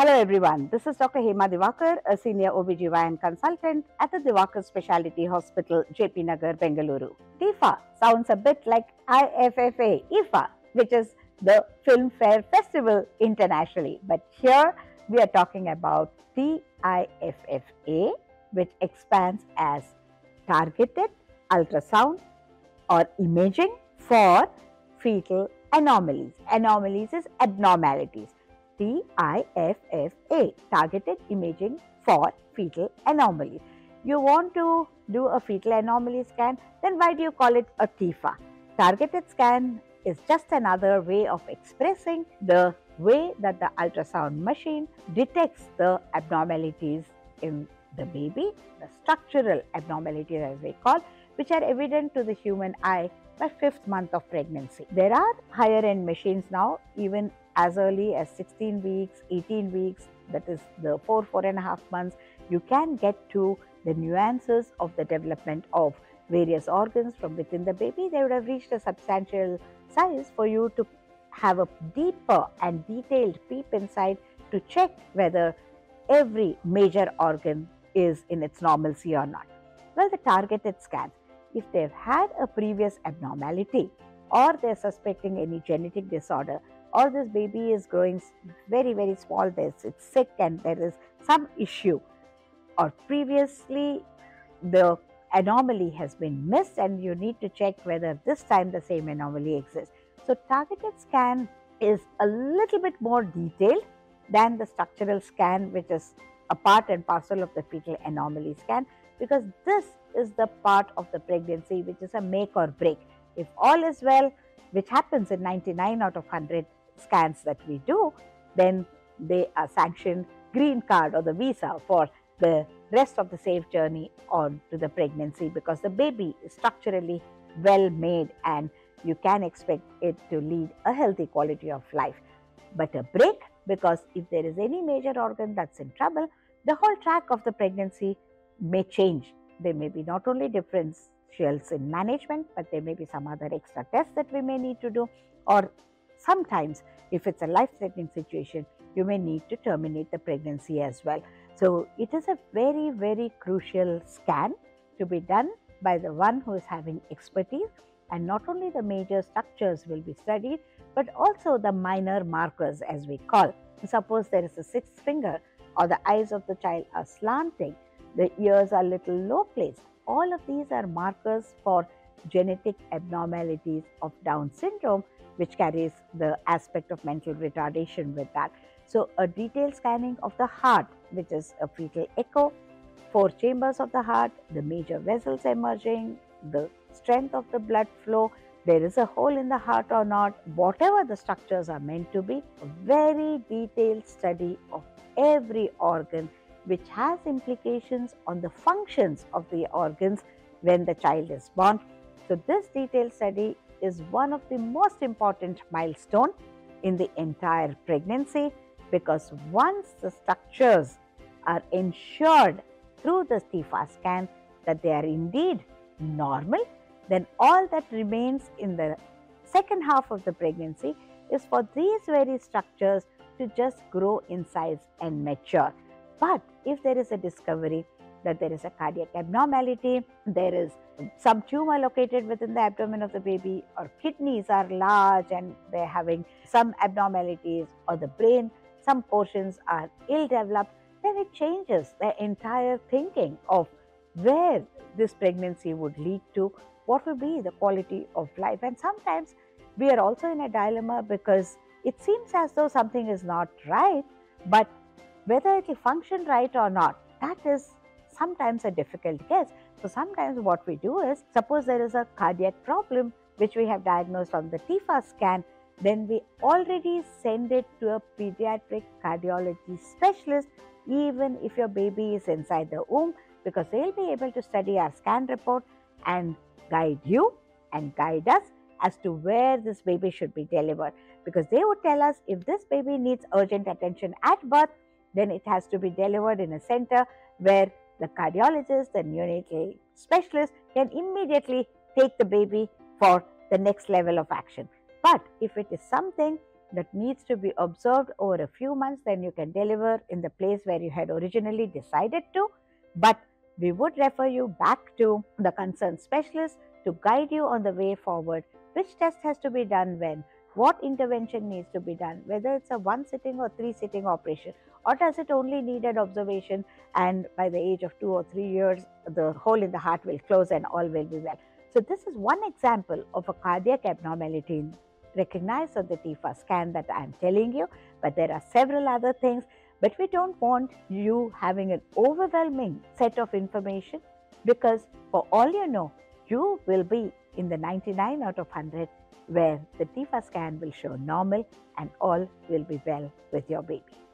Hello everyone, this is Dr. Hema Divakar, a senior OBGYN consultant at the DIVAKARS Speciality Hospital, J.P. Nagar, Bengaluru. TIFFA sounds a bit like IFFA, IFFA, which is the Filmfare Festival internationally. But here we are talking about TIFFA, which expands as Targeted Ultrasound or Imaging for Fetal Anomalies. Anomalies is abnormalities. TIFFA, Targeted Imaging for Fetal Anomaly. You want to do a fetal anomaly scan, then why do you call it a TIFFA? Targeted scan is just another way of expressing the way that the ultrasound machine detects the abnormalities in the baby, the structural abnormalities as we call, which are evident to the human eye by 5th month of pregnancy. There are higher end machines now, even as early as 16 weeks, 18 weeks, that is the 4.5 months, you can get to the nuances of the development of various organs from within the baby. They would have reached a substantial size for you to have a deeper and detailed peep inside to check whether every major organ is in its normalcy or not. Well, the targeted scans, if they've had a previous abnormality or they're suspecting any genetic disorder, or this baby is growing very, very small, it's sick and there is some issue, or previously the anomaly has been missed and you need to check whether this time the same anomaly exists. So targeted scan is a little bit more detailed than the structural scan, which is a part and parcel of the fetal anomaly scan, because this is the part of the pregnancy which is a make or break. If all is well, which happens in 99 out of 100 scans that we do, then they are sanctioned green card or the visa for the rest of the safe journey on to the pregnancy, because the baby is structurally well made and you can expect it to lead a healthy quality of life. But a break, because if there is any major organ that's in trouble, the whole track of the pregnancy may change. There may be not only differentials in management, but there may be some other extra tests that we may need to do, or sometimes if it's a life-threatening situation, you may need to terminate the pregnancy as well. So it is a very, very crucial scan to be done by the one who is having expertise, and not only the major structures will be studied, but also the minor markers as we call. Suppose there is a 6th finger, or the eyes of the child are slanting, the ears are little low placed. All of these are markers for genetic abnormalities of Down syndrome, which carries the aspect of mental retardation with that. So a detailed scanning of the heart, which is a fetal echo, 4 chambers of the heart, the major vessels emerging, the strength of the blood flow, there is a hole in the heart or not, whatever the structures are meant to be, a very detailed study of every organ, which has implications on the functions of the organs when the child is born. So this detailed study is one of the most important milestone in the entire pregnancy, because once the structures are ensured through the TIFFA scan that they are indeed normal, then all that remains in the second half of the pregnancy is for these very structures to just grow in size and mature. But if there is a discovery that there is a cardiac abnormality, there is some tumor located within the abdomen of the baby, or kidneys are large and they're having some abnormalities, or the brain, some portions are ill developed, then it changes the entire thinking of where this pregnancy would lead to, what will be the quality of life. And sometimes we are also in a dilemma, because it seems as though something is not right, but whether it will function right or not, that is sometimes a difficult guess. So sometimes what we do is, suppose there is a cardiac problem which we have diagnosed on the TIFFA scan, then we already send it to a pediatric cardiology specialist, even if your baby is inside the womb, because they'll be able to study our scan report and guide you and guide us as to where this baby should be delivered. Because they would tell us, if this baby needs urgent attention at birth, then it has to be delivered in a center where the cardiologist, the neonatal specialist can immediately take the baby for the next level of action. But if it is something that needs to be observed over a few months, then you can deliver in the place where you had originally decided to. But we would refer you back to the concerned specialist to guide you on the way forward, which test has to be done when, what intervention needs to be done, whether it's a 1 sitting or 3 sitting operation, or does it only need an observation and by the age of 2 or 3 years, the hole in the heart will close and all will be well. So this is one example of a cardiac abnormality recognized on the TIFFA scan that I am telling you, but there are several other things. But we don't want you having an overwhelming set of information, because for all you know, you will be in the 99 out of 100 where the TIFFA scan will show normal and all will be well with your baby.